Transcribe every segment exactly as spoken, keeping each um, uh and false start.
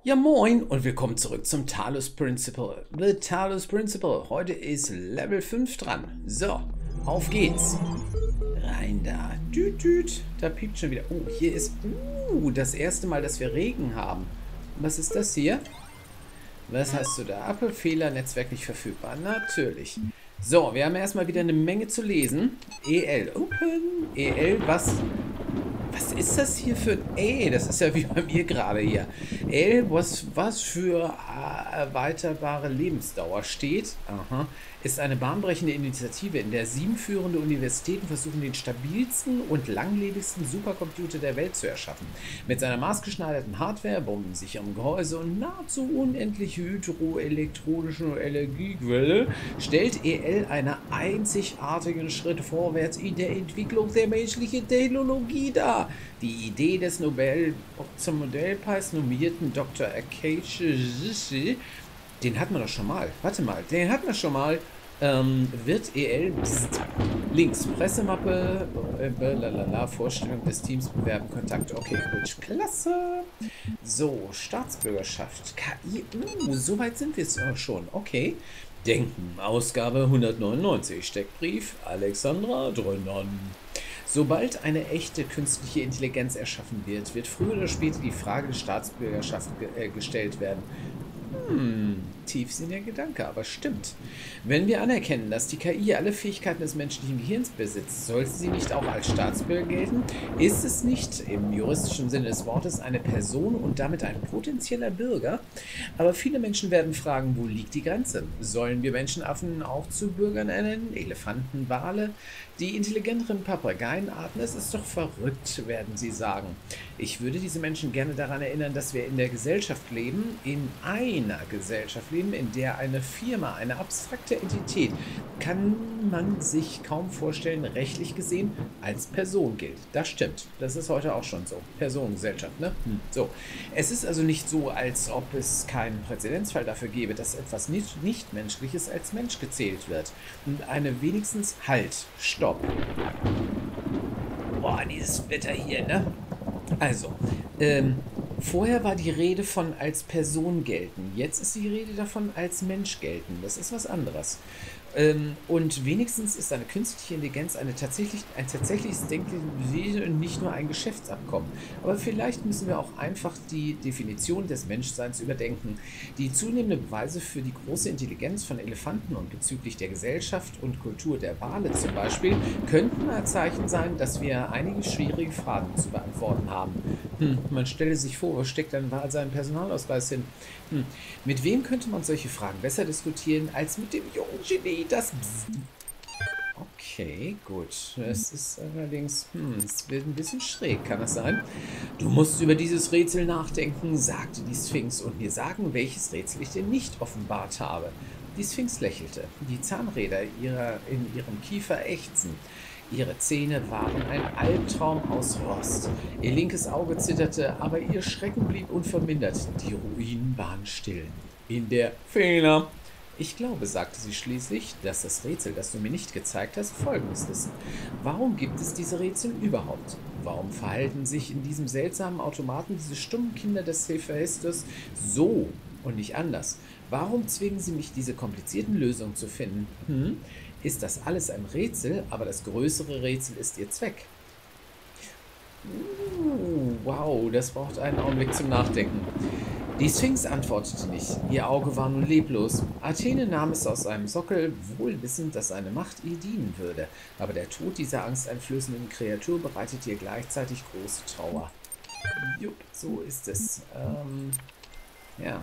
Ja, moin und willkommen zurück zum Talos Principle. The Talos Principle. Heute ist Level fünf dran. So, auf geht's. Rein da. Düt, düt. Da piept schon wieder. Oh, hier ist uh, das erste Mal, dass wir Regen haben. Was ist das hier? Was hast du da? Apple-Fehler, Netzwerk nicht verfügbar. Natürlich. So, wir haben erstmal wieder eine Menge zu lesen. E L. Open. E L, was... Was ist das hier für ein... Ey, das ist ja wie bei mir gerade hier. L, was, was für äh, erweiterbare Lebensdauer steht, aha, ist eine bahnbrechende Initiative, in der sieben führende Universitäten versuchen, den stabilsten und langlebigsten Supercomputer der Welt zu erschaffen. Mit seiner maßgeschneiderten Hardware, bombensicherem Gehäuse und nahezu unendlich hydroelektronischen Energiequelle stellt E L einen einzigartigen Schritt vorwärts in der Entwicklung der menschlichen Technologie dar. Die Idee des Nobel zum Nobelpreis nominierten Doktor Akashi, den hatten wir doch schon mal. Warte mal, den hatten wir schon mal. Ähm, wird E L pst, links Pressemappe, äh, lalala, Vorstellung des Teams bewerben, Kontakt. Okay, gut, klasse. So, Staatsbürgerschaft, K I. Uh, so weit sind wir es schon. Okay. Denken, Ausgabe hundertneunundneunzig, Steckbrief, Alexandra Drönnern. Sobald eine echte künstliche Intelligenz erschaffen wird, wird früher oder später die Frage der Staatsbürgerschaft ge äh, gestellt werden. Hm, tiefsinniger Gedanke, aber stimmt. Wenn wir anerkennen, dass die K I alle Fähigkeiten des menschlichen Gehirns besitzt, sollte sie nicht auch als Staatsbürger gelten? Ist es nicht im juristischen Sinne des Wortes eine Person und damit ein potenzieller Bürger? Aber viele Menschen werden fragen, wo liegt die Grenze? Sollen wir Menschenaffen auch zu Bürgern ernennen? Elefanten, Wale? Die intelligenteren Papageienarten, es ist doch verrückt, werden sie sagen. Ich würde diese Menschen gerne daran erinnern, dass wir in der Gesellschaft leben, in einer Gesellschaft leben, in der eine Firma, eine abstrakte Entität, kann man sich kaum vorstellen, rechtlich gesehen, als Person gilt. Das stimmt. Das ist heute auch schon so. Personengesellschaft, ne? Hm. So. Es ist also nicht so, als ob es keinen Präzedenzfall dafür gäbe, dass etwas nicht, nicht Menschliches als Mensch gezählt wird. Und eine wenigstens Halt, Stopp. Boah, dieses Wetter hier, ne? Also, ähm, vorher war die Rede von als Person gelten. Jetzt ist die Rede davon als Mensch gelten. Das ist was anderes. Ähm, und wenigstens ist eine künstliche Intelligenz eine tatsächlich, ein tatsächliches Denken und nicht nur ein Geschäftsabkommen. Aber vielleicht müssen wir auch einfach die Definition des Menschseins überdenken. Die zunehmende Beweise für die große Intelligenz von Elefanten und bezüglich der Gesellschaft und Kultur der Wale zum Beispiel könnten ein Zeichen sein, dass wir einige schwierige Fragen zu beantworten haben. Hm, man stelle sich vor, wo steckt ein Wal seinen Personalausweis hin? Hm, mit wem könnte man solche Fragen besser diskutieren als mit dem jungen Genie? Das okay, gut. Das ist allerdings, hm, es wird ein bisschen schräg, kann das sein? Du musst über dieses Rätsel nachdenken, sagte die Sphinx, und mir sagen, welches Rätsel ich dir nicht offenbart habe. Die Sphinx lächelte. Die Zahnräder ihrer, in ihrem Kiefer ächzten. Ihre Zähne waren ein Albtraum aus Rost. Ihr linkes Auge zitterte, aber ihr Schrecken blieb unvermindert. Die Ruinen waren still. In der Fehler. Ich glaube, sagte sie schließlich, dass das Rätsel, das du mir nicht gezeigt hast, folgendes ist. Warum gibt es diese Rätsel überhaupt? Warum verhalten sich in diesem seltsamen Automaten diese stummen Kinder des Hephaistos so und nicht anders? Warum zwingen sie mich, diese komplizierten Lösungen zu finden? Hm? Ist das alles ein Rätsel, aber das größere Rätsel ist ihr Zweck? Uh, wow, das braucht einen Augenblick zum Nachdenken. Die Sphinx antwortete nicht. Ihr Auge war nun leblos. Athene nahm es aus seinem Sockel, wohl wissend, dass seine Macht ihr dienen würde. Aber der Tod dieser angsteinflößenden Kreatur bereitete ihr gleichzeitig große Trauer. Jupp, so ist es. Ähm, ja.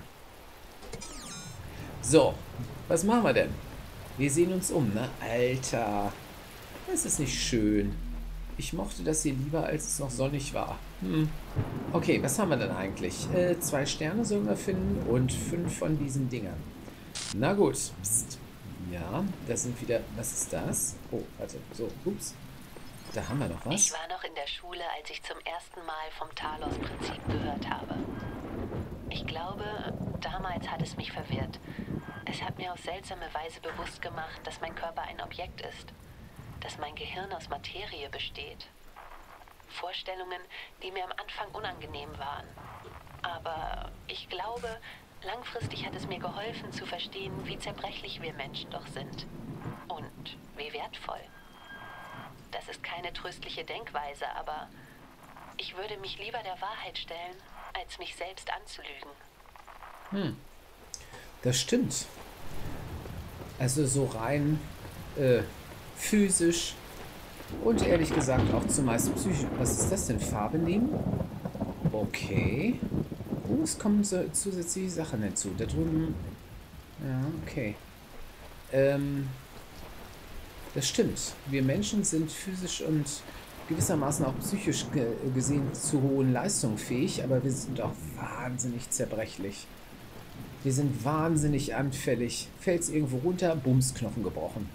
So, was machen wir denn? Wir sehen uns um, ne? Alter, das ist nicht schön. Ich mochte das hier lieber, als es noch sonnig war. Hm. Okay, was haben wir denn eigentlich? Äh, zwei Sterne sollen wir finden und fünf von diesen Dingern. Na gut. Psst. Ja, das sind wieder... Was ist das? Oh, warte. So, ups. Da haben wir noch was. Ich war noch in der Schule, als ich zum ersten Mal vom Talos-Prinzip gehört habe. Ich glaube, damals hat es mich verwirrt. Es hat mir auf seltsame Weise bewusst gemacht, dass mein Körper ein Objekt ist. Dass mein Gehirn aus Materie besteht. Vorstellungen, die mir am Anfang unangenehm waren. Aber ich glaube, langfristig hat es mir geholfen zu verstehen, wie zerbrechlich wir Menschen doch sind. Und wie wertvoll. Das ist keine tröstliche Denkweise, aber ich würde mich lieber der Wahrheit stellen, als mich selbst anzulügen. Hm. Das stimmt. Also so rein äh, physisch und ehrlich gesagt auch zumeist psychisch. Was ist das denn? Farbe nehmen? Okay. Oh, es kommen so zusätzliche Sachen hinzu. Da drüben... Ja, okay. Ähm, das stimmt. Wir Menschen sind physisch und gewissermaßen auch psychisch ge gesehen zu hohen Leistungen fähig, aber wir sind auch wahnsinnig zerbrechlich. Wir sind wahnsinnig anfällig. Fällt es irgendwo runter, bums, Knochen gebrochen.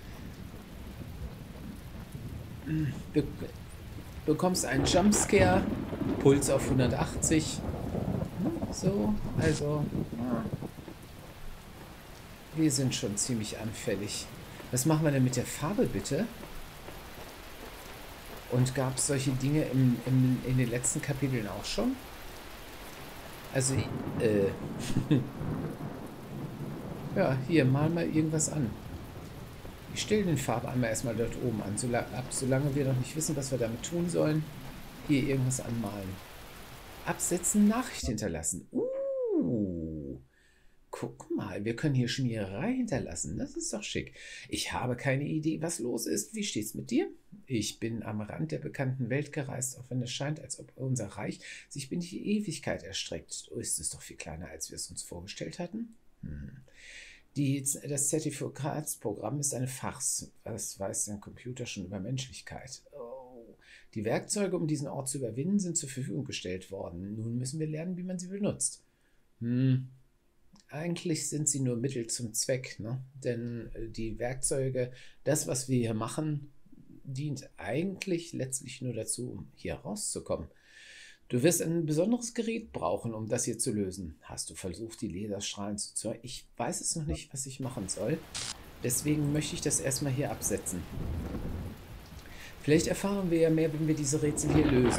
Be bekommst einen Jumpscare, Puls auf hundertachtzig. So, also, ja. Wir sind schon ziemlich anfällig. Was machen wir denn mit der Farbe, bitte? Und gab es solche Dinge im, im, in den letzten Kapiteln auch schon? Also, äh... ja, hier, mal mal irgendwas an. Ich stelle den Farbe einmal erstmal dort oben an, solange, ab, solange wir noch nicht wissen, was wir damit tun sollen. Hier irgendwas anmalen. Absetzen, Nachricht hinterlassen. Uh, guck mal, wir können hier Schmiererei hinterlassen. Das ist doch schick. Ich habe keine Idee, was los ist. Wie steht's mit dir? Ich bin am Rand der bekannten Welt gereist, auch wenn es scheint, als ob unser Reich sich in die Ewigkeit erstreckt. Oh, ist es doch viel kleiner, als wir es uns vorgestellt hatten? Hm. Die, das Zertifikatsprogramm ist eine Farce. Was weiß ein Computer schon über Menschlichkeit? Oh. Die Werkzeuge, um diesen Ort zu überwinden, sind zur Verfügung gestellt worden. Nun müssen wir lernen, wie man sie benutzt. Hm. Eigentlich sind sie nur Mittel zum Zweck, ne? Denn die Werkzeuge, das, was wir hier machen, dient eigentlich letztlich nur dazu, um hier rauszukommen. Du wirst ein besonderes Gerät brauchen, um das hier zu lösen. Hast du versucht, die Laserstrahlen zu zeugen? Ich weiß es noch nicht, was ich machen soll. Deswegen möchte ich das erstmal hier absetzen. Vielleicht erfahren wir ja mehr, wenn wir diese Rätsel hier lösen.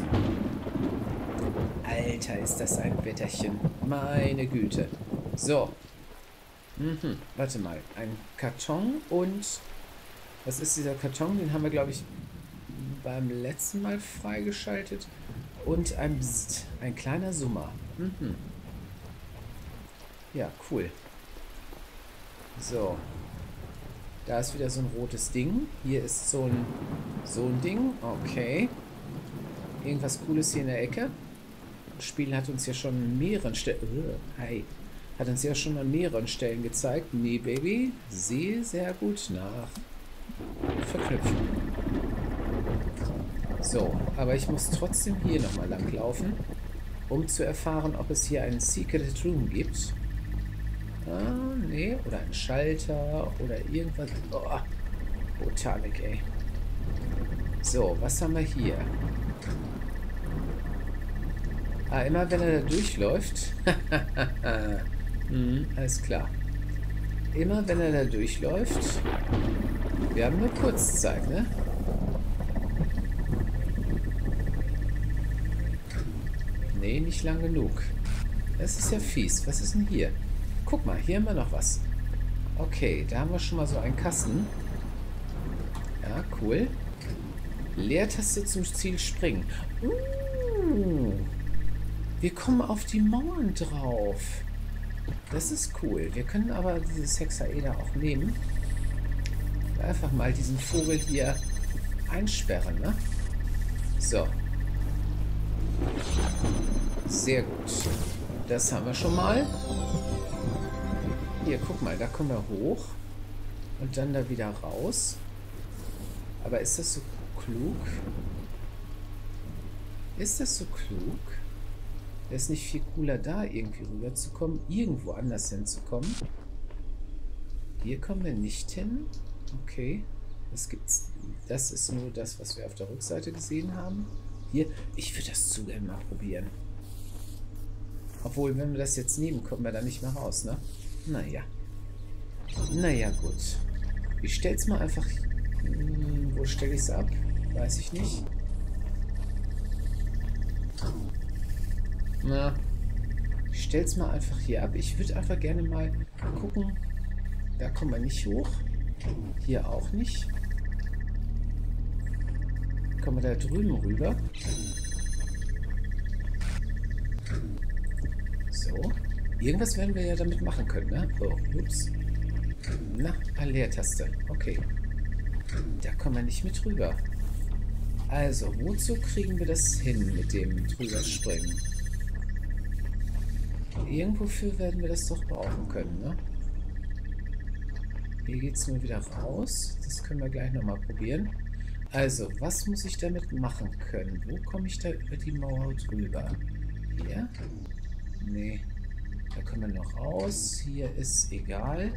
Alter, ist das ein Wetterchen. Meine Güte. So. Mhm. Warte mal. Ein Karton und... Was ist dieser Karton? Den haben wir, glaube ich, beim letzten Mal freigeschaltet. Und ein Bzzt, ein kleiner Summer. Mhm. Ja, cool. So. Da ist wieder so ein rotes Ding. Hier ist so ein, so ein Ding. Okay. Irgendwas Cooles hier in der Ecke. Das Spiel hat uns ja schon an mehreren Stellen... Uh, hi. Hat uns ja schon an mehreren Stellen gezeigt. Nee, Baby. Sehe sehr gut nach. Verknüpfen. So, aber ich muss trotzdem hier nochmal lang laufen, um zu erfahren, ob es hier einen Secret Room gibt. Ah, nee, oder einen Schalter oder irgendwas. Oh, Botanik, ey. So, was haben wir hier? Ah, immer wenn er da durchläuft. hm, alles klar. Immer wenn er da durchläuft. Wir haben nur Kurzzeit, ne? Nee, nicht lang genug. Das ist ja fies. Was ist denn hier? Guck mal, hier haben wir noch was. Okay, da haben wir schon mal so einen Kasten. Ja, cool. Leertaste zum Ziel springen. Uh, wir kommen auf die Mauern drauf. Das ist cool. Wir können aber dieses Hexaeder auch nehmen. Einfach mal diesen Vogel hier einsperren, ne? So. Sehr gut. Das haben wir schon mal. Hier, guck mal, da kommen wir hoch. Und dann da wieder raus. Aber ist das so klug? Ist das so klug? Wäre es nicht viel cooler, da irgendwie rüberzukommen? Irgendwo anders hinzukommen? Hier kommen wir nicht hin. Okay. Das gibt's. Das ist nur das, was wir auf der Rückseite gesehen haben. Hier, ich würde das zu gerne mal probieren. Obwohl, wenn wir das jetzt nehmen, kommen wir da nicht mehr raus, ne? Naja. Naja, gut. Ich stell's mal einfach... Hm, wo stelle ich es ab? Weiß ich nicht. Na. Ich stell's mal einfach hier ab. Ich würde einfach gerne mal gucken. Da kommen wir nicht hoch. Hier auch nicht. Kommen wir da drüben rüber. So. Irgendwas werden wir ja damit machen können, ne? Oh, ups. Na, Leertaste. Okay. Da kommen wir nicht mit rüber. Also, wozu kriegen wir das hin mit dem drüber springen? Irgendwofür werden wir das doch brauchen können, ne? Hier geht es nur wieder raus. Das können wir gleich nochmal probieren. Also, was muss ich damit machen können? Wo komme ich da über die Mauer drüber? Hier? Nee. Da kommen wir noch raus. Hier ist egal.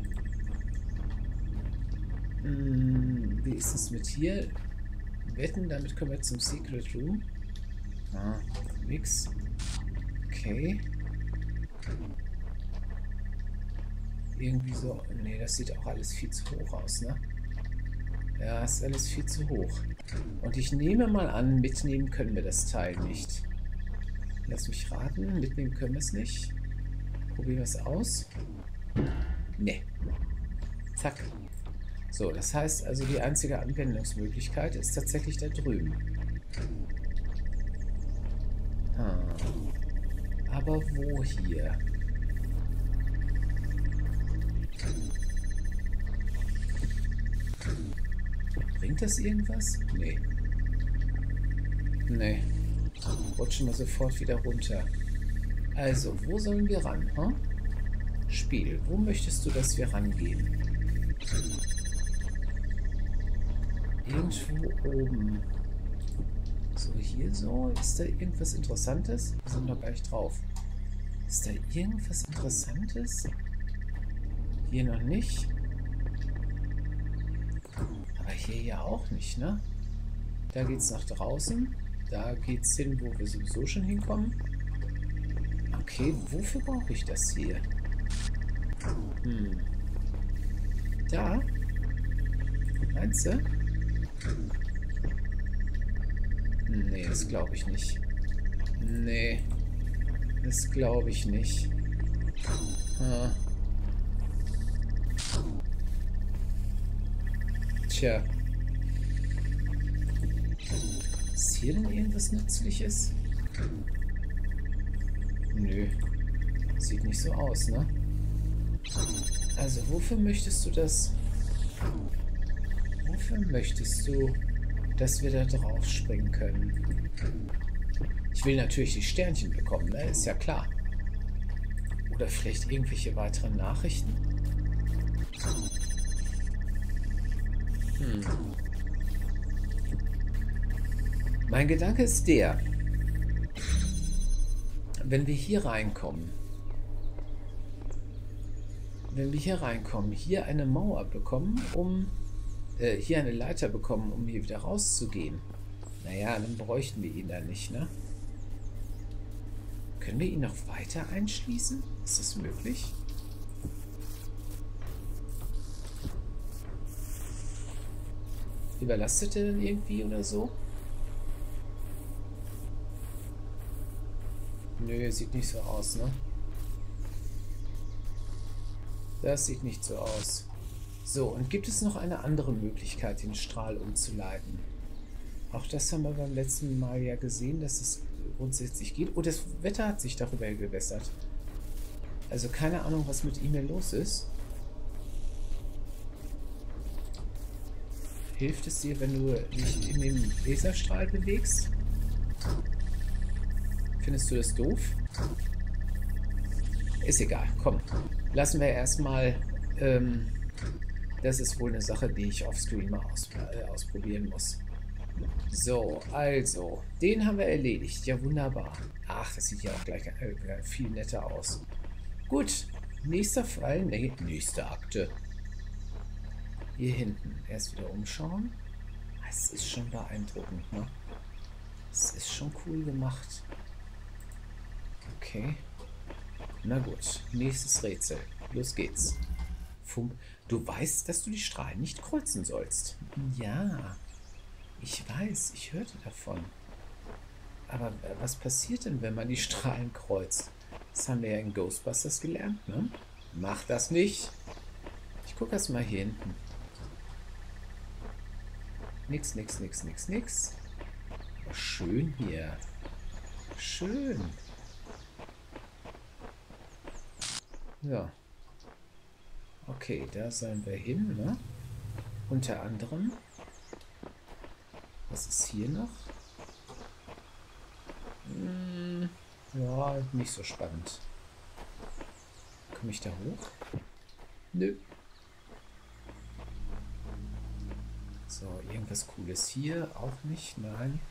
Hm, wie ist es mit hier? Wetten, damit kommen wir zum Secret Room. Ah, nix. Okay. Irgendwie so. Nee, das sieht auch alles viel zu hoch aus, ne? Ja, ist alles viel zu hoch. Und ich nehme mal an, mitnehmen können wir das Teil nicht. Lass mich raten, mitnehmen können wir es nicht. Probieren wir es aus. Ne. Zack. So, das heißt also, die einzige Anwendungsmöglichkeit ist tatsächlich da drüben. Ah. Aber wo hier? Bringt das irgendwas? Nee. Nee. Rutschen wir sofort wieder runter. Also, wo sollen wir ran? Hm? Spiel, wo möchtest du, dass wir rangehen? Irgendwo oben. So, hier so. Ist da irgendwas Interessantes? Wir sind noch gar nicht drauf. Ist da irgendwas Interessantes? Hier noch nicht. Aber hier ja auch nicht, ne? Da geht's nach draußen. Da geht's hin, wo wir sowieso schon hinkommen. Okay, wofür brauche ich das hier? Hm. Da? Meinst du? Nee, das glaube ich nicht. Nee. Das glaube ich nicht. Ah. Tja. Ist hier denn irgendwas Nützliches? Nö. Sieht nicht so aus, ne? Also, wofür möchtest du das? Wofür möchtest du, dass wir da drauf springen können? Ich will natürlich die Sternchen bekommen, ne? Ist ja klar. Oder vielleicht irgendwelche weiteren Nachrichten? Hm. Mein Gedanke ist der, wenn wir hier reinkommen, wenn wir hier reinkommen, hier eine Mauer bekommen, um, äh, hier eine Leiter bekommen, um hier wieder rauszugehen, naja, dann bräuchten wir ihn da nicht, ne? Können wir ihn noch weiter einschließen? Ist das möglich? Überlastet er denn irgendwie oder so? Nö, sieht nicht so aus, ne? Das sieht nicht so aus. So, und gibt es noch eine andere Möglichkeit, den Strahl umzuleiten? Auch das haben wir beim letzten Mal ja gesehen, dass es grundsätzlich geht. Oh, das Wetter hat sich darüber gewässert. Also keine Ahnung, was mit ihm los ist. Hilft es dir, wenn du dich in dem Laserstrahl bewegst? Findest du das doof? Ist egal, komm. Lassen wir erstmal. Ähm, das ist wohl eine Sache, die ich offscreen mal aus, äh, ausprobieren muss. So, also, den haben wir erledigt. Ja, wunderbar. Ach, das sieht ja auch gleich äh, viel netter aus. Gut, nächster Fall. Nee, nächste Akte. Hier hinten. Erst wieder umschauen. Es ist schon beeindruckend, ne? Es ist schon cool gemacht. Okay. Na gut, nächstes Rätsel. Los geht's. Fump. Du weißt, dass du die Strahlen nicht kreuzen sollst. Ja, ich weiß, ich hörte davon. Aber was passiert denn, wenn man die Strahlen kreuzt? Das haben wir ja in Ghostbusters gelernt, ne? Mach das nicht. Ich gucke erst mal hier hinten. Nix, nix, nix, nix, nix. Oh, schön hier. Schön. Ja. Okay, da sollen wir hin, ne? Unter anderem. Was ist hier noch? Hm, ja, nicht so spannend. Komme ich da hoch? Nö. So, irgendwas Cooles hier? Auch nicht? Nein.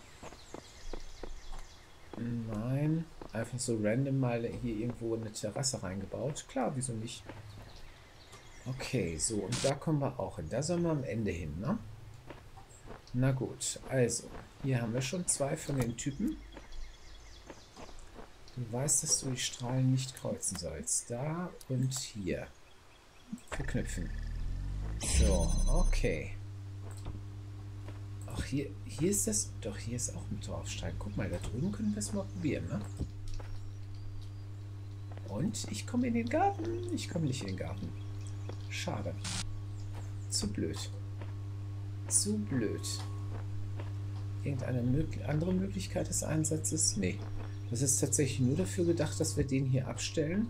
Nein. Einfach so random mal hier irgendwo eine Terrasse reingebaut. Klar, wieso nicht? Okay, so, und da kommen wir auch hin. Da sollen wir am Ende hin, ne? Na gut, also, hier haben wir schon zwei von den Typen. Du weißt, dass du die Strahlen nicht kreuzen sollst. Da und hier. Verknüpfen. So, okay. Ach, hier, hier ist das... Doch, hier ist auch mit draufsteigen. Guck mal, da drüben können wir es mal probieren, ne? Und ich komme in den Garten. Ich komme nicht in den Garten. Schade. Zu blöd. Zu blöd. Irgendeine mög- andere Möglichkeit des Einsatzes? Nee. Das ist tatsächlich nur dafür gedacht, dass wir den hier abstellen.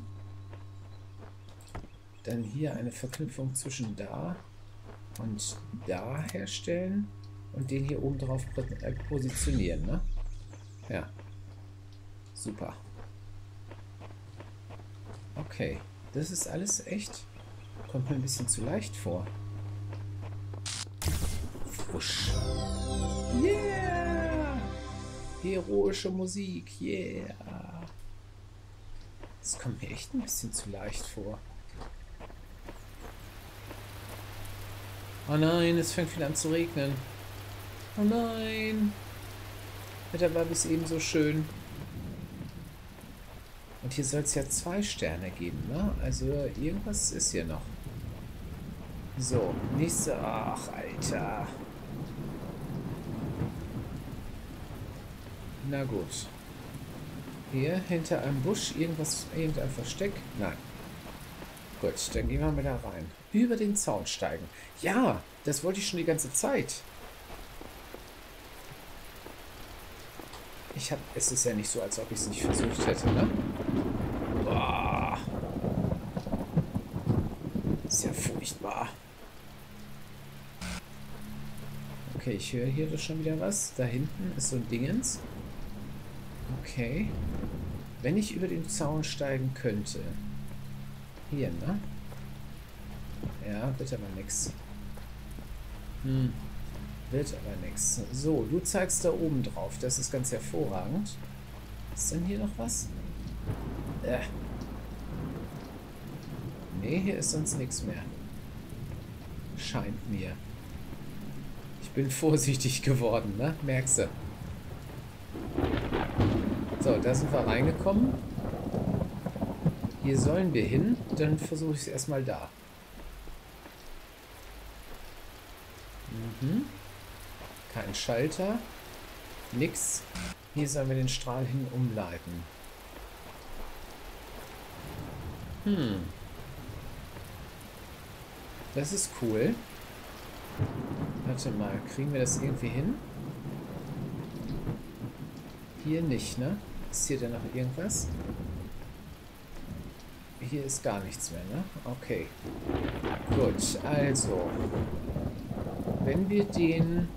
Dann hier eine Verknüpfung zwischen da und da herstellen. Und den hier oben drauf positionieren, ne? Ja. Super. Okay. Das ist alles echt... Kommt mir ein bisschen zu leicht vor. Wusch. Yeah! Heroische Musik, yeah! Das kommt mir echt ein bisschen zu leicht vor. Oh nein, es fängt wieder an zu regnen. Oh nein! Wetter war bis eben so schön. Und hier soll es ja zwei Sterne geben, ne? Also irgendwas ist hier noch. So, nächste... Ach, Alter. Na gut. Hier, hinter einem Busch, irgendwas, irgendein Versteck? Nein. Gut, dann gehen wir mal da rein. Über den Zaun steigen. Ja, das wollte ich schon die ganze Zeit. Ich hab... Es ist ja nicht so, als ob ich es nicht versucht hätte, ne? Boah. Ist ja furchtbar. Okay, ich höre hier doch schon wieder was. Da hinten ist so ein Dingens. Okay. Wenn ich über den Zaun steigen könnte. Hier, ne? Ja, wird aber nix. Hm. Wird aber nix. So, du zeigst da oben drauf. Das ist ganz hervorragend. Ist denn hier noch was? Äh. Nee, hier ist sonst nichts mehr. Scheint mir. Ich bin vorsichtig geworden, ne? Merkst du? So, da sind wir reingekommen. Hier sollen wir hin. Dann versuche ich es erstmal da. Mhm. Kein Schalter. Nix. Hier sollen wir den Strahl hin umleiten. Hm. Das ist cool. Warte mal, kriegen wir das irgendwie hin? Hier nicht, ne? Ist hier denn noch irgendwas? Hier ist gar nichts mehr, ne? Okay. Gut, also. Wenn wir den...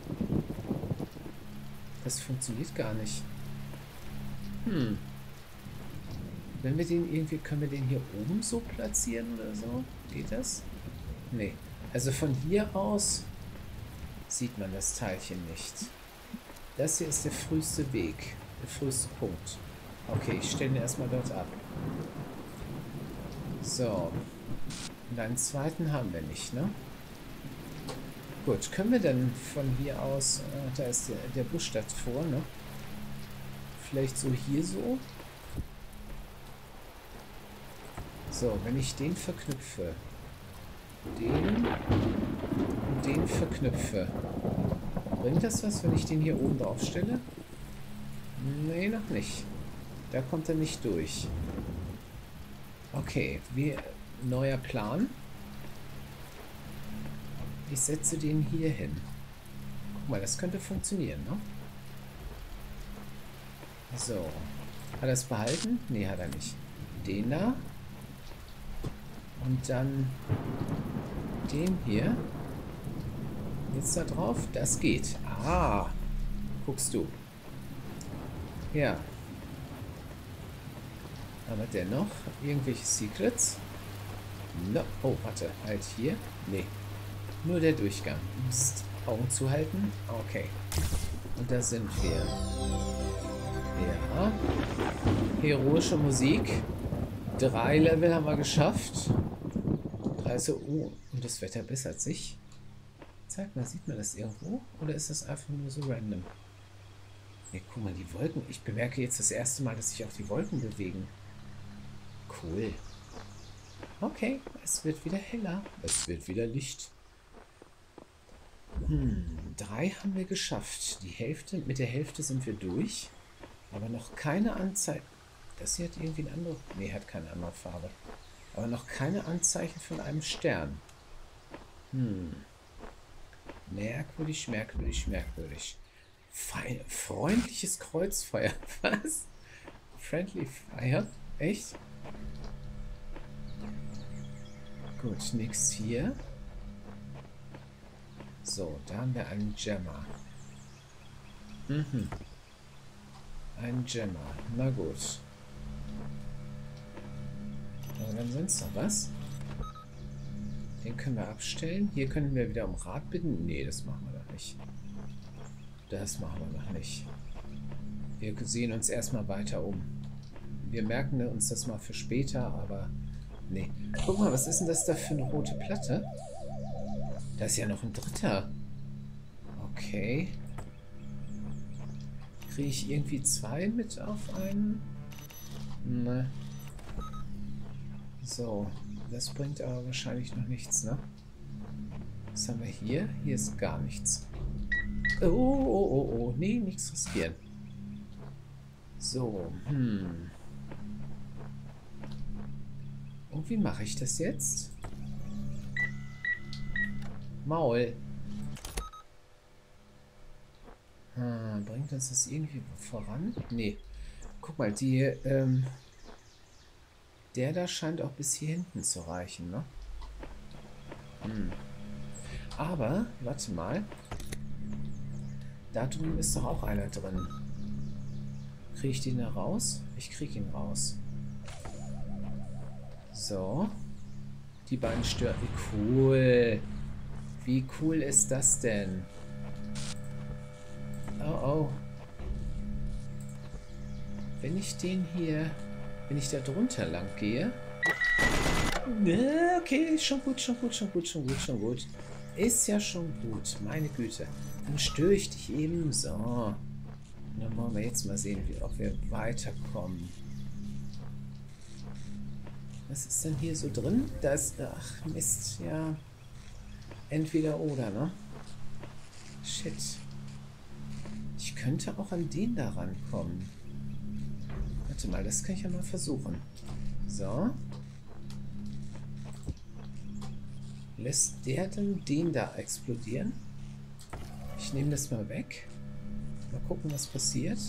Das funktioniert gar nicht. Hm. Wenn wir den irgendwie... Können wir den hier oben so platzieren oder so? Geht das? Nee. Also von hier aus sieht man das Teilchen nicht. Das hier ist der früheste Weg. Der früheste Punkt. Okay, ich stelle ihn erstmal dort ab. So. Und einen zweiten haben wir nicht, ne? Gut, können wir dann von hier aus... Äh, da ist der, der Busch davor, ne? Vielleicht so hier so? So, wenn ich den verknüpfe... Den... Und den verknüpfe... Bringt das was, wenn ich den hier oben drauf stelle? Nee, noch nicht. Da kommt er nicht durch. Okay, wie, neuer Plan. Ich setze den hier hin. Guck mal, das könnte funktionieren, ne? So. Hat er es behalten? Nee, hat er nicht. Den da. Und dann den hier. Jetzt da drauf. Das geht. Ah. Guckst du. Ja. Aber dennoch irgendwelche Secrets? No. Oh, warte. Halt hier. Nee. Nur der Durchgang. Psst. Augen zuhalten. Okay. Und da sind wir. Ja. Heroische Musik. Drei Level haben wir geschafft. Also, oh, und das Wetter bessert sich. Zeig mal, sieht man das irgendwo? Oder ist das einfach nur so random? Ne, guck mal, die Wolken. Ich bemerke jetzt das erste Mal, dass sich auch die Wolken bewegen. Cool. Okay, es wird wieder heller. Es wird wieder Licht. Hm, drei haben wir geschafft. Die Hälfte, mit der Hälfte sind wir durch. Aber noch keine Anzeige. Das hier hat irgendwie eine andere... Ne, hat keine andere Farbe. Aber noch keine Anzeichen von einem Stern. Hm. Merkwürdig, merkwürdig, merkwürdig. Fe freundliches Kreuzfeuer. Was? Friendly Fire? Echt? Gut, nichts hier. So, da haben wir einen Gemmer. Mhm. Ein Gemmer. Na gut. Aber dann sonst noch was? Den können wir abstellen. Hier können wir wieder um Rat bitten. Nee, das machen wir noch nicht. Das machen wir noch nicht. Wir sehen uns erstmal weiter um. Wir merken uns das mal für später, aber nee. Guck mal, was ist denn das da für eine rote Platte? Da ist ja noch ein dritter. Okay. Kriege ich irgendwie zwei mit auf einen? Ne. So, das bringt aber wahrscheinlich noch nichts, ne? Was haben wir hier? Hier ist gar nichts. Oh, oh, oh, oh. Nee, nichts riskieren. So, hm. Und wie mache ich das jetzt? Maul. Hm, bringt uns das irgendwie voran? Nee. Guck mal, die, ähm... der da scheint auch bis hier hinten zu reichen, ne? Hm. Aber, warte mal. Da drüben ist doch auch einer drin. Kriege ich den da raus? Ich kriege ihn raus. So. Die beiden stören. Wie cool. Wie cool ist das denn? Oh, oh. Wenn ich den hier... Wenn ich da drunter lang gehe... Okay, schon gut, schon gut, schon gut, schon gut, schon gut. Ist ja schon gut, meine Güte. Dann störe ich dich eben. So. Und dann wollen wir jetzt mal sehen, wie, ob wir weiterkommen. Was ist denn hier so drin? Da ist... Ach, Mist, ja. Entweder oder, ne? Shit. Ich könnte auch an den da rankommen. Warte mal, das kann ich ja mal versuchen. So. Lässt der denn den da explodieren? Ich nehme das mal weg. Mal gucken, was passiert.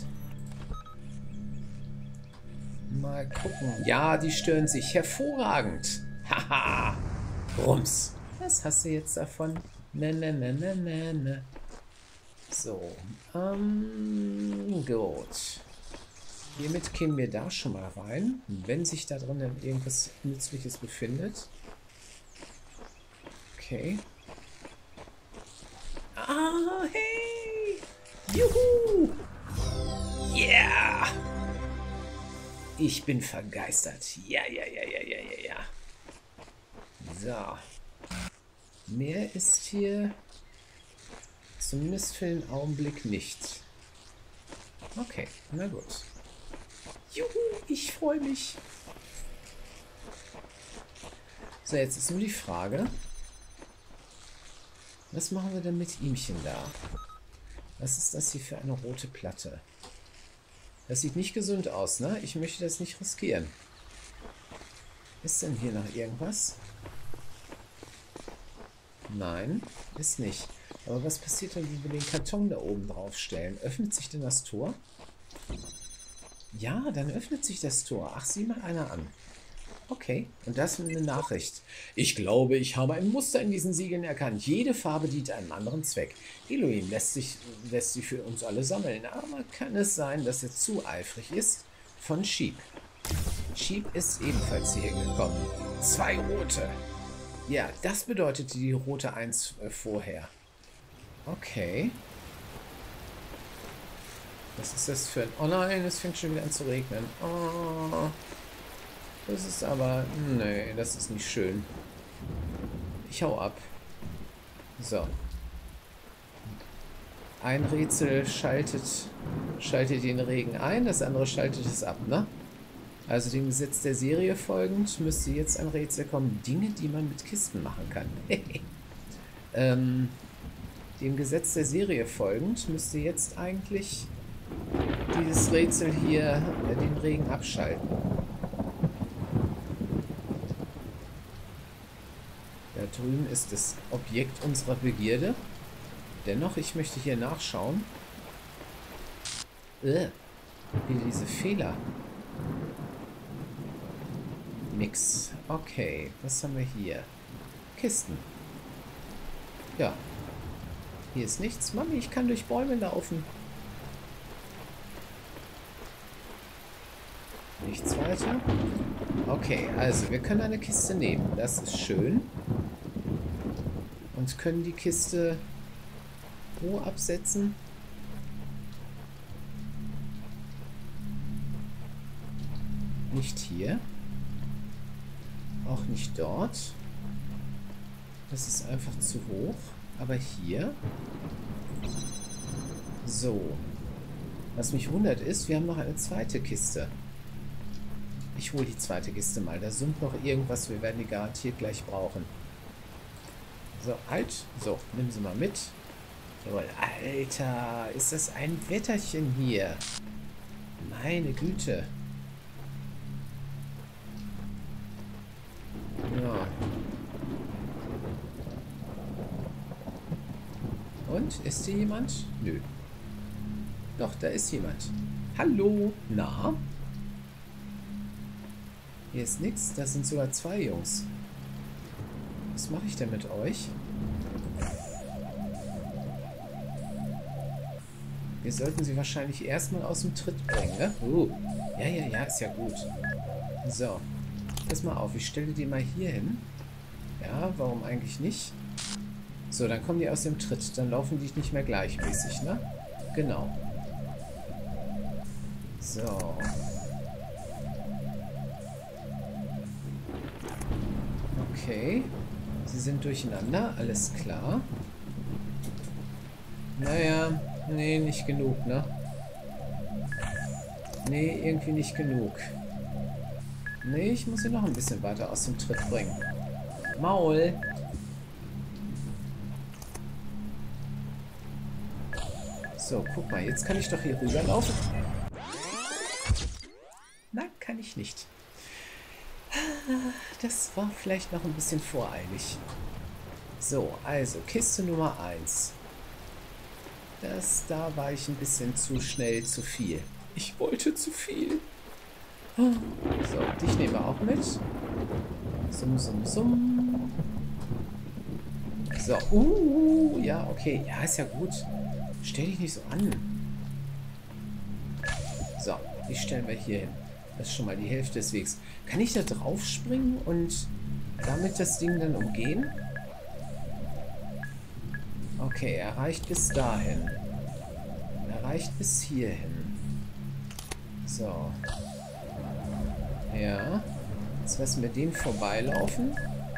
Mal gucken. Ja, die stören sich. Hervorragend. Haha. Rums. Was hast du jetzt davon? Ne, ne, ne, ne, ne, ne. So. Ähm, gut. Hiermit kämen wir da schon mal rein. Wenn sich da drin irgendwas Nützliches befindet. Okay. Ah, hey! Juhu! Yeah! Ich bin vergeistert. Ja, ja, ja, ja, ja, ja, ja. So. Mehr ist hier zumindest für den Augenblick nicht. Okay, na gut. Juhu, ich freue mich. So, jetzt ist nur die Frage, was machen wir denn mit ihmchen da? Was ist das hier für eine rote Platte? Das sieht nicht gesund aus, ne? Ich möchte das nicht riskieren. Ist denn hier noch irgendwas? Nein, ist nicht. Aber was passiert denn, wenn wir den Karton da oben drauf stellen? Öffnet sich denn das Tor? Ja, dann öffnet sich das Tor. Ach, sieh mal einer an. Okay, und das ist eine Nachricht. Ich glaube, ich habe ein Muster in diesen Siegeln erkannt. Jede Farbe dient einem anderen Zweck. Elohim lässt, sich, lässt sie für uns alle sammeln. Aber kann es sein, dass er zu eifrig ist? Von Sheep. Sheep ist ebenfalls hierher gekommen. Zwei rote. Ja, das bedeutete die rote eins äh, vorher. Okay. Was ist das für ein... Oh nein, es fängt schon wieder an zu regnen. Oh... Das ist aber... Nee, das ist nicht schön. Ich hau ab. So. Ein Rätsel schaltet, schaltet den Regen ein, das andere schaltet es ab, ne? Also dem Gesetz der Serie folgend müsste jetzt ein Rätsel kommen. Dinge, die man mit Kisten machen kann. ähm, dem Gesetz der Serie folgend müsste jetzt eigentlich dieses Rätsel hier äh, den Regen abschalten. Da drüben ist das Objekt unserer Begierde. Dennoch, ich möchte hier nachschauen. Äh, wieder diese Fehler. Nix. Okay, was haben wir hier? Kisten. Ja. Hier ist nichts. Mami, ich kann durch Bäume laufen. Nichts weiter. Okay, also wir können eine Kiste nehmen. Das ist schön. Und können die Kiste wo absetzen? Nicht hier. Auch nicht dort. Das ist einfach zu hoch. Aber hier. So. Was mich wundert ist, wir haben noch eine zweite Kiste. Ich hole die zweite Kiste mal. Da summt noch irgendwas. Wir werden die garantiert gleich brauchen. So, halt. So, nimm sie mal mit. Jawohl. Alter, ist das ein Wetterchen hier. Meine Güte. Ja. Und? Ist hier jemand? Nö. Doch, da ist jemand. Hallo? Na? Hier ist nichts. Das sind sogar zwei Jungs. Was mache ich denn mit euch? Wir sollten sie wahrscheinlich erstmal aus dem Tritt bringen, ne? Uh. Ja, ja, ja, ist ja gut. So. Pass mal auf, ich stelle die mal hier hin. Ja, warum eigentlich nicht? So, dann kommen die aus dem Tritt. Dann laufen die nicht mehr gleichmäßig, ne? Genau. So. Okay. Sie sind durcheinander, alles klar. Naja, nee, nicht genug, ne? Nee, irgendwie nicht genug. Nee, ich muss sie noch ein bisschen weiter aus dem Tritt bringen. Maul! So, guck mal, jetzt kann ich doch hier rüberlaufen. Nein, kann ich nicht. Das war vielleicht noch ein bisschen voreilig. So, also Kiste Nummer eins. Das, da war ich ein bisschen zu schnell, zu viel. Ich wollte zu viel. So, dich nehmen wir auch mit. Summ, summ, summ. So, uh, ja, okay. Ja, ist ja gut. Stell dich nicht so an. So, die stellen wir hier hin. Das ist schon mal die Hälfte des Wegs. Kann ich da drauf springen und damit das Ding dann umgehen? Okay, er reicht bis dahin. Er reicht bis hierhin. So. Ja. Jetzt lassen wir den vorbeilaufen.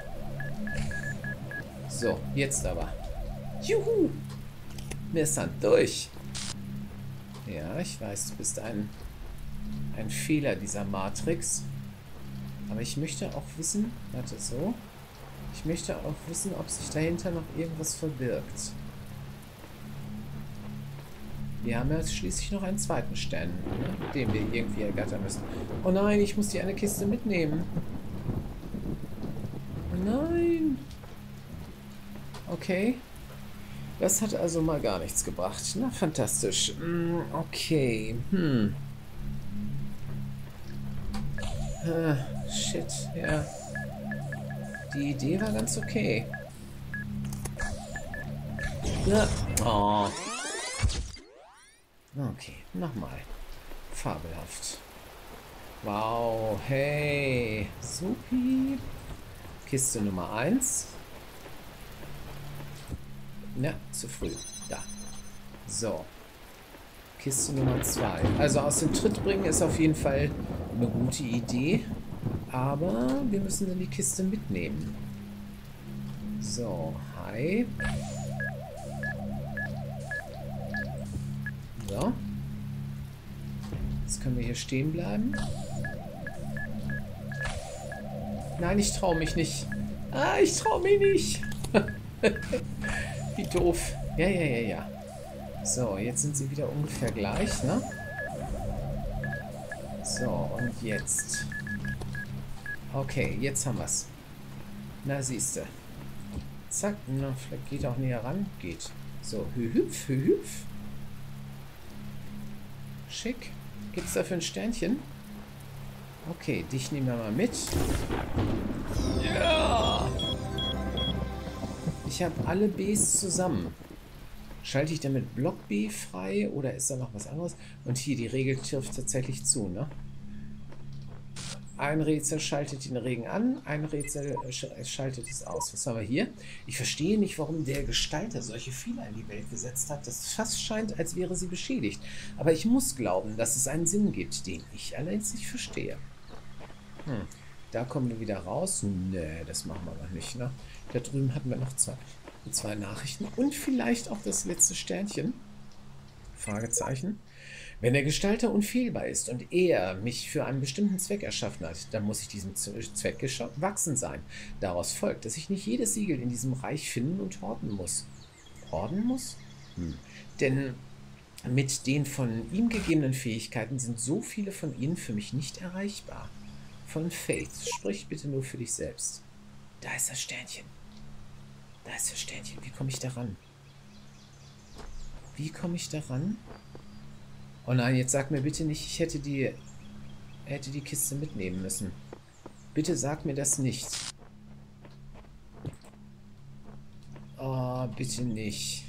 So, jetzt aber. Juhu! Wir sind durch. Ja, ich weiß, du bist ein, ein Fehler dieser Matrix. Aber ich möchte auch wissen... Warte, so. Ich möchte auch wissen, ob sich dahinter noch irgendwas verbirgt. Wir haben ja schließlich noch einen zweiten Stern, ne, den wir irgendwie ergattern müssen. Oh nein, ich muss die eine Kiste mitnehmen. Oh nein. Okay. Das hat also mal gar nichts gebracht. Na, fantastisch. Okay. Hm. Ah, shit, ja. Die Idee war ganz okay. Ja. Oh. Okay, nochmal. Fabelhaft. Wow, hey. Supi. Kiste Nummer eins. Na, zu früh. Da. So. Kiste Nummer zwei. Also aus dem Tritt bringen ist auf jeden Fall eine gute Idee. Aber wir müssen dann die Kiste mitnehmen. So, hi. So. Jetzt können wir hier stehen bleiben. Nein, ich traue mich nicht. Ah, ich traue mich nicht. Wie doof. Ja, ja, ja, ja. So, jetzt sind sie wieder ungefähr gleich, ne? So, und jetzt. Okay, jetzt haben wir es. Na, siehste. Zack, na, vielleicht geht auch näher ran. Geht. So, hüpf, hüpf. Schick. Gibt es dafür ein Sternchen? Okay, dich nehmen wir mal mit. Ja! Ich habe alle Bs zusammen. Schalte ich damit Block B frei oder ist da noch was anderes? Und hier, die Regel trifft tatsächlich zu, ne? Ein Rätsel schaltet den Regen an, ein Rätsel schaltet es aus. Was haben wir hier? Ich verstehe nicht, warum der Gestalter solche Fehler in die Welt gesetzt hat. Das fast scheint, als wäre sie beschädigt. Aber ich muss glauben, dass es einen Sinn gibt, den ich allerdings nicht verstehe. Hm. Da kommen wir wieder raus. Nee, das machen wir noch nicht, ne? Da drüben hatten wir noch zwei, zwei Nachrichten. Und vielleicht auch das letzte Sternchen. Fragezeichen. Wenn der Gestalter unfehlbar ist und er mich für einen bestimmten Zweck erschaffen hat, dann muss ich diesem Zweck gewachsen sein. Daraus folgt, dass ich nicht jedes Siegel in diesem Reich finden und horten muss. Horten muss? Hm. Denn mit den von ihm gegebenen Fähigkeiten sind so viele von ihnen für mich nicht erreichbar. Von Faith, sprich bitte nur für dich selbst. Da ist das Sternchen. Da ist das Sternchen. Wie komme ich da ran? Wie komme ich da ran? Oh nein, jetzt sag mir bitte nicht, ich hätte die, hätte die Kiste mitnehmen müssen. Bitte sag mir das nicht. Oh, bitte nicht.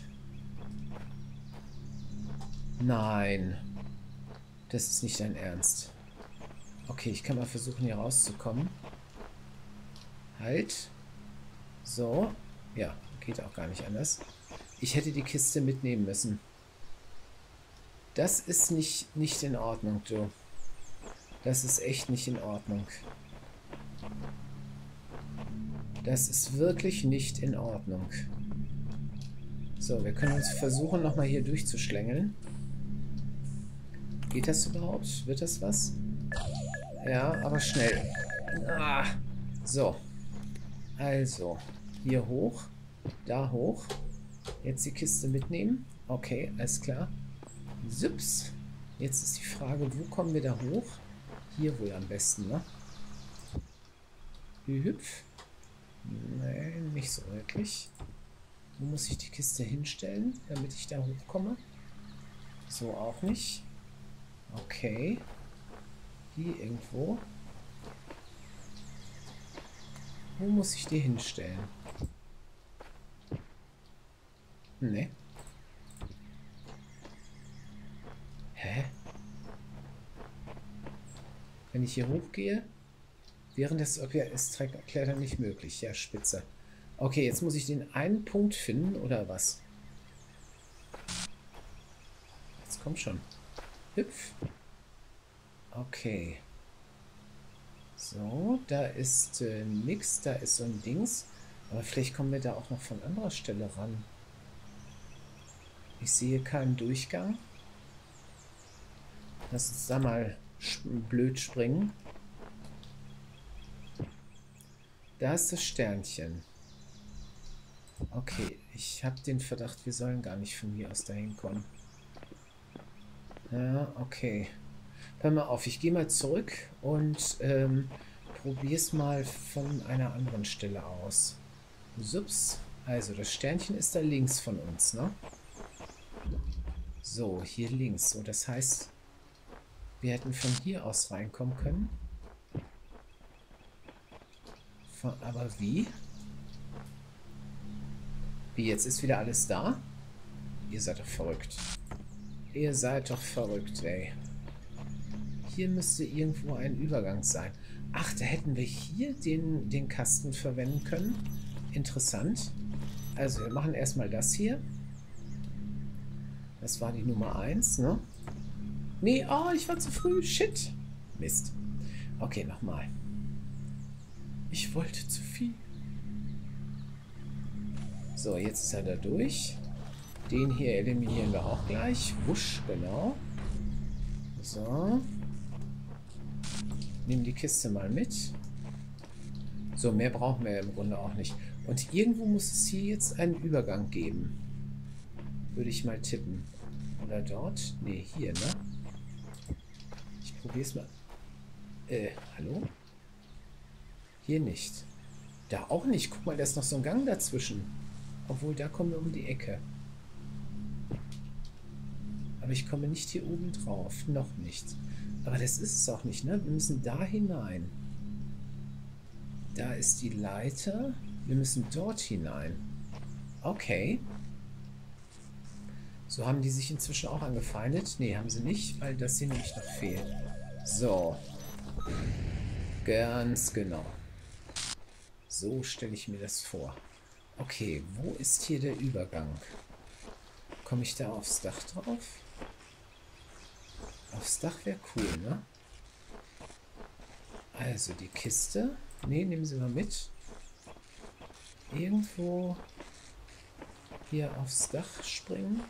Nein. Das ist nicht dein Ernst. Okay, ich kann mal versuchen, hier rauszukommen. Halt. So. Ja, geht auch gar nicht anders. Ich hätte die Kiste mitnehmen müssen. Das ist nicht, nicht in Ordnung, du. Das ist echt nicht in Ordnung. Das ist wirklich nicht in Ordnung. So, wir können uns versuchen, nochmal hier durchzuschlängeln. Geht das überhaupt? Wird das was? Ja, aber schnell. Ah, so. Also, hier hoch. Da hoch. Jetzt die Kiste mitnehmen. Okay, alles klar. Süps. Jetzt ist die Frage, wo kommen wir da hoch? Hier wohl am besten, ne? Hüpf. Nein, nicht so wirklich. Wo muss ich die Kiste hinstellen, damit ich da hochkomme? So auch nicht. Okay. Hier irgendwo. Wo muss ich die hinstellen? Ne. Hä? Wenn ich hier hochgehe, während des Objekts Klettern nicht möglich. Ja, spitze. Okay, jetzt muss ich den einen Punkt finden, oder was? Jetzt kommt schon. Hüpf. Okay. So, da ist äh, nix, da ist so ein Dings. Aber vielleicht kommen wir da auch noch von anderer Stelle ran. Ich sehe keinen Durchgang. Lass uns da mal blöd springen. Da ist das Sternchen. Okay, ich habe den Verdacht, wir sollen gar nicht von hier aus dahin kommen. Ja, okay. Hör mal auf, ich gehe mal zurück und ähm, probiere es mal von einer anderen Stelle aus. Sups. Also, das Sternchen ist da links von uns, ne? So, hier links. So, das heißt, wir hätten von hier aus reinkommen können. Von, aber wie? Wie, jetzt ist wieder alles da? Ihr seid doch verrückt. Ihr seid doch verrückt, ey. Hier müsste irgendwo ein Übergang sein. Ach, da hätten wir hier den, den Kasten verwenden können. Interessant. Also, wir machen erstmal das hier. Das war die Nummer eins, ne? Nee, oh, ich war zu früh. Shit. Mist. Okay, nochmal. Ich wollte zu viel. So, jetzt ist er da durch. Den hier eliminieren wir auch gleich. Wusch, genau. So. Nehmen die Kiste mal mit. So, mehr brauchen wir im Grunde auch nicht. Und irgendwo muss es hier jetzt einen Übergang geben. Würde ich mal tippen. Oder dort? Ne, hier, ne? Ich probiere es mal. Äh, hallo? Hier nicht. Da auch nicht. Guck mal, da ist noch so ein Gang dazwischen. Obwohl, da kommen wir um die Ecke. Aber ich komme nicht hier oben drauf. Noch nicht. Aber das ist es auch nicht, ne? Wir müssen da hinein. Da ist die Leiter. Wir müssen dort hinein. Okay. So, haben die sich inzwischen auch angefeindet? Ne, haben sie nicht, weil das hier nämlich noch fehlt. So. Ganz genau. So stelle ich mir das vor. Okay, wo ist hier der Übergang? Komme ich da aufs Dach drauf? Aufs Dach wäre cool, ne? Also die Kiste. Ne, nehmen Sie mal mit. Irgendwo hier aufs Dach springen.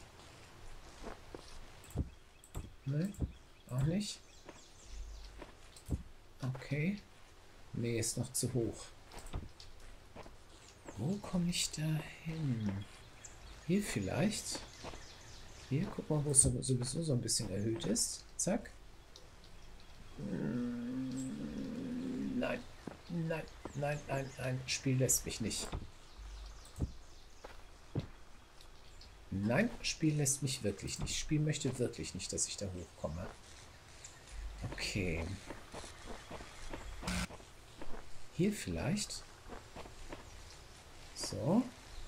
Ne, auch nicht. Okay. Ne, ist noch zu hoch. Wo komme ich da hin? Hier vielleicht? Hier, guck mal, wo es sowieso so ein bisschen erhöht ist. Zack. Nein, nein, nein, nein, nein. Spiel lässt mich nicht. Nein, Spiel lässt mich wirklich nicht. Spiel möchte wirklich nicht, dass ich da hochkomme. Okay. Hier vielleicht. So.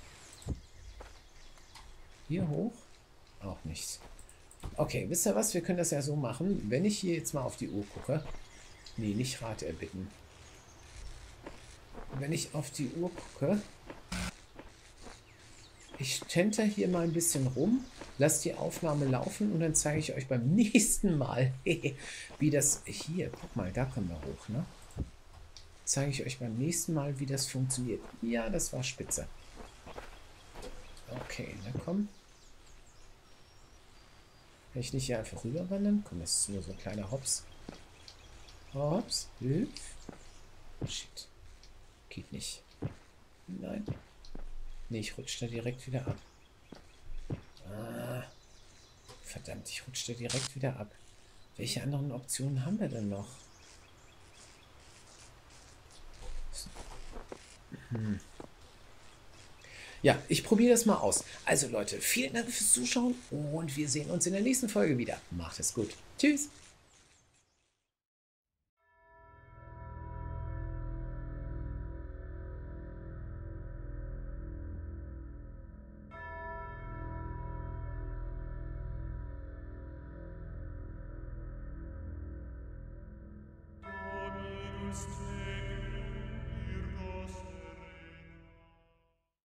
Hier hoch. Auch nicht. Okay, wisst ihr was? Wir können das ja so machen. Wenn ich hier jetzt mal auf die Uhr gucke. Nee, nicht Rat erbitten. Wenn ich auf die Uhr gucke. Ich tenter hier mal ein bisschen rum. Lass die Aufnahme laufen und dann zeige ich euch beim nächsten Mal, wie das... Hier, guck mal, da kommen wir hoch, ne? Zeige ich euch beim nächsten Mal, wie das funktioniert. Ja, das war spitze. Okay, na komm. Kann ich nicht hier einfach rüberwandern? Komm, das ist nur so ein kleiner Hops. Hops. Hüpf. Shit. Geht nicht. Nein. Nee, ich rutsche da direkt wieder ab. Ah. Verdammt, ich rutsche da direkt wieder ab. Welche anderen Optionen haben wir denn noch? Hm. Ja, ich probiere das mal aus. Also Leute, vielen Dank fürs Zuschauen und wir sehen uns in der nächsten Folge wieder. Macht es gut. Tschüss. Dominus